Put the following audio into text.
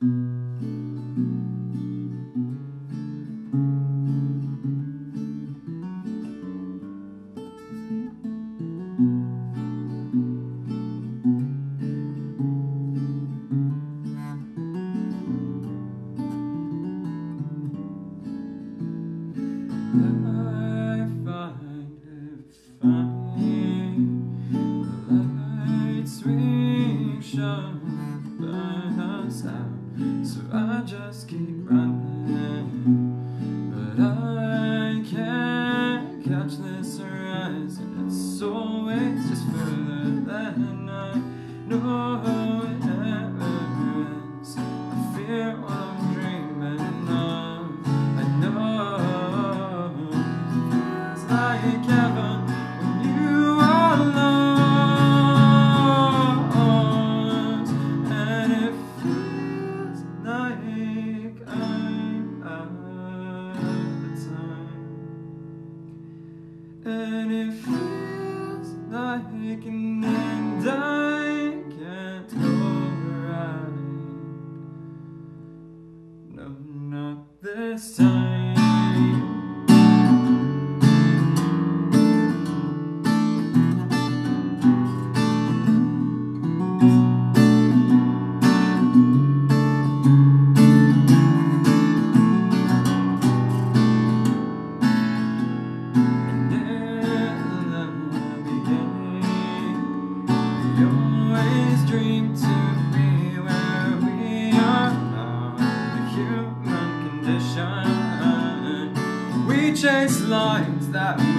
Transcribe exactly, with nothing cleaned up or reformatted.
I find it funny, the lights we shone burn us out, so I just keep running, but I can't catch this horizon. It's always just further than I know it ever ends. I fear what I'm dreaming of. I know like heaven when you are lost, and it feels like I'm out of time, and it feels like an end I can't override. No, not this time. We always dream to be where we are now, the human condition. We chase lines that